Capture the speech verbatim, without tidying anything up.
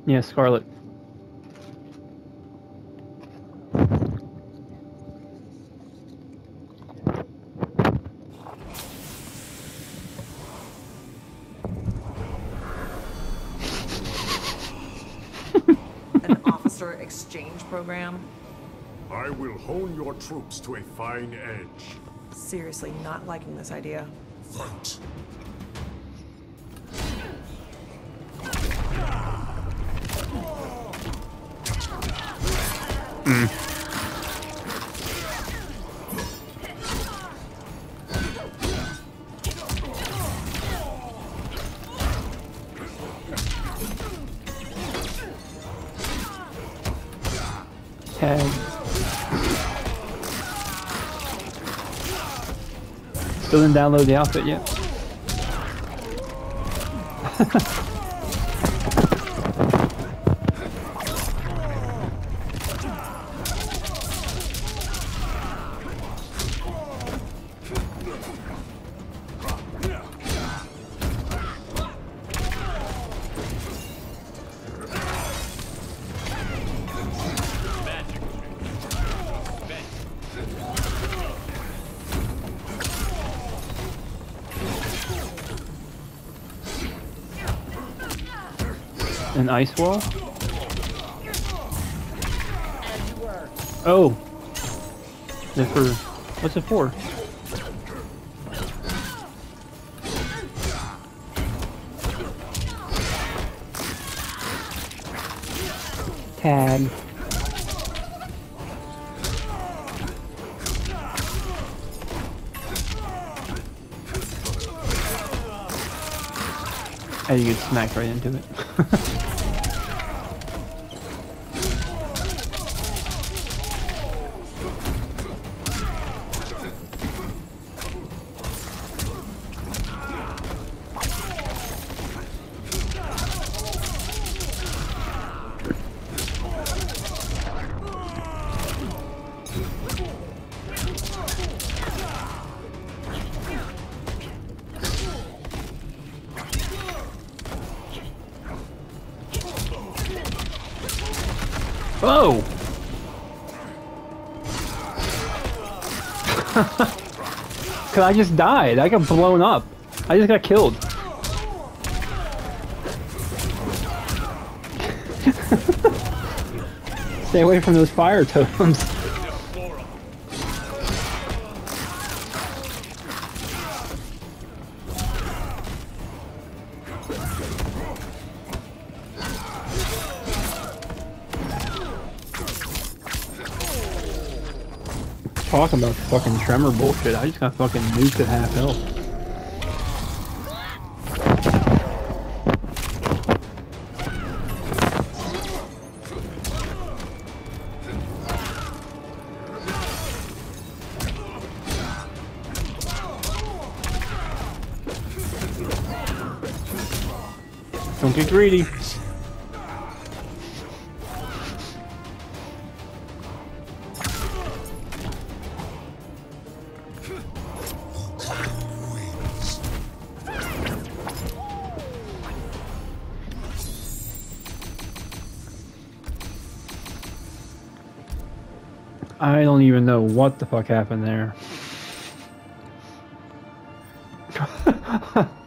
Yeah, Scarlet. An officer exchange program? I will hone your troops to a fine edge. Seriously, not liking this idea. Fight. Mm. Tag. Still didn't download the outfit yet. An ice wall? Oh! Is it for... what's it for? Tag. Oh, you get smacked right into it. Oh! Cause I just died. I got blown up. I just got killed. Stay away from those fire totems. Talking about fucking tremor bullshit. I just got fucking nuked at half health. Don't get greedy. I don't even know what the fuck happened there.